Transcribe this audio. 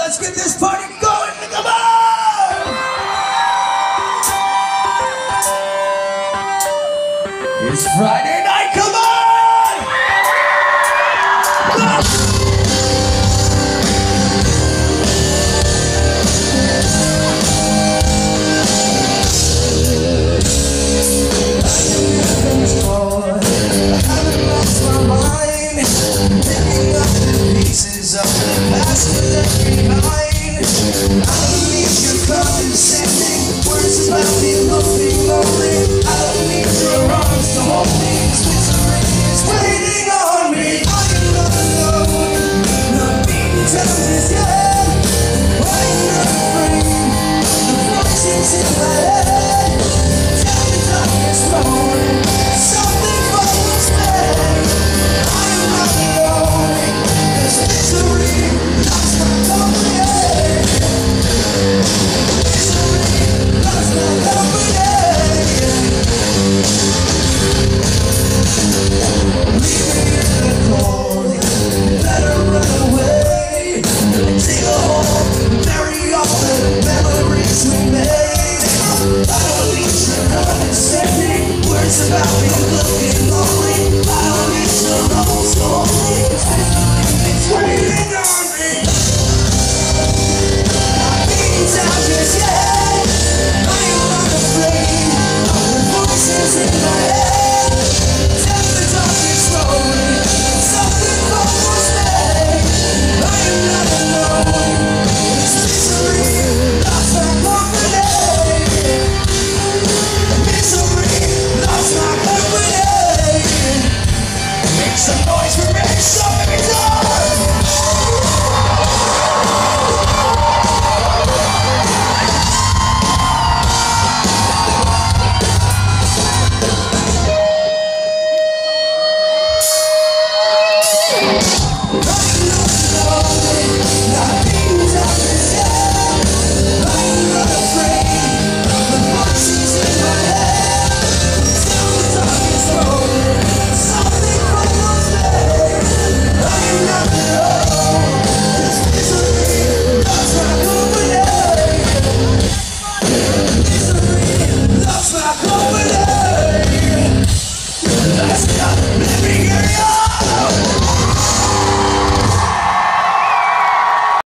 Let's get this party going. Come on! It's Friday night. Come on! It's about me looking lonely. I don't need some old story. It's waiting on me. My beats out just yet. I am not afraid of the voices in my head. Tell the darkness slowly. Something fun will stay. I am not alone. It's misery. Lost my company. Make some noise for me, something done!